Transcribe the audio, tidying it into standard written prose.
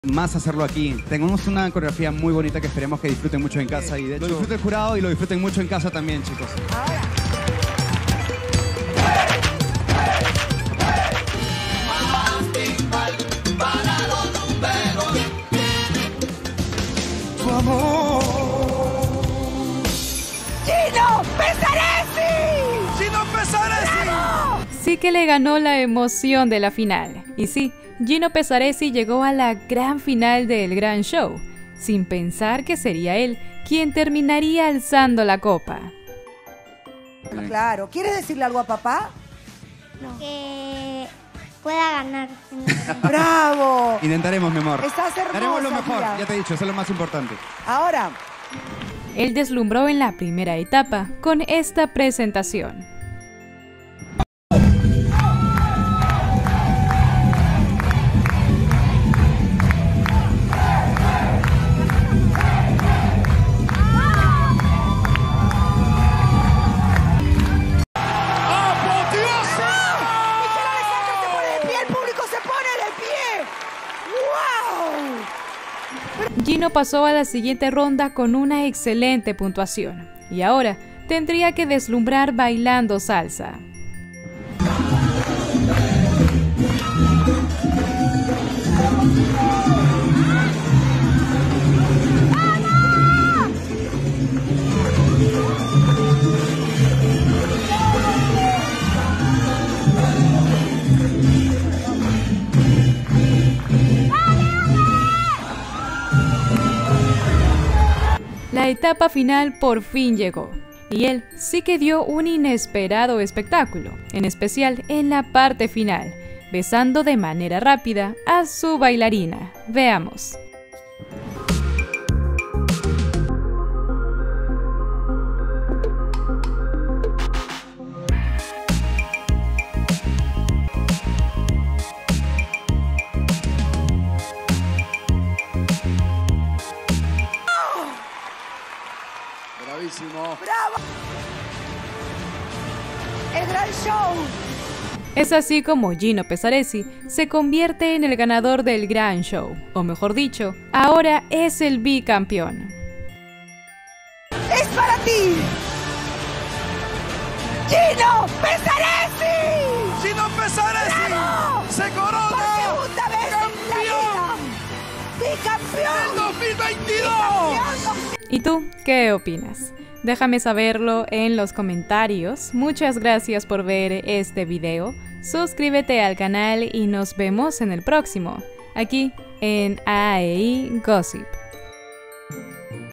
más hacerlo aquí. Tenemos una coreografía muy bonita que esperemos que disfruten mucho en casa y de hecho lo disfruten el jurado y lo disfruten mucho en casa también, chicos. Ahora. ¡Vamos! ¡Gino Pesaresi! ¡Gino Pesaresi! ¡Bravo! Sí que le ganó la emoción de la final. Y sí, Gino Pesaresi llegó a la gran final del Gran Show, sin pensar que sería él quien terminaría alzando la copa. Claro. ¿Quieres decirle algo a papá? No. Que pueda ganar. ¡Bravo! Intentaremos, mi amor. Estás hermosa, Haremos lo mejor, mira. ya te he dicho, eso es lo más importante. Ahora. Él deslumbró en la primera etapa con esta presentación. Gino pasó a la siguiente ronda con una excelente puntuación y ahora tendría que deslumbrar bailando salsa. La etapa final por fin llegó, y él sí que dio un inesperado espectáculo, en especial en la parte final, besando de manera rápida a su bailarina. Veamos. Bravísimo. ¡Bravo! El Gran Show. Es así como Gino Pesaresi se convierte en el ganador del Gran Show, o mejor dicho, ahora es el bicampeón. ¡Es para ti! ¡Gino Pesaresi! ¡Gino Pesaresi! ¡Bravo! ¡Se ¡Por corona! segunda vez en la vida! ¡Bicampeón! ¡Del 2022! ¡Bicampeón! ¿Y tú qué opinas? Déjame saberlo en los comentarios. Muchas gracias por ver este video. Suscríbete al canal y nos vemos en el próximo, aquí en AEI Gossip.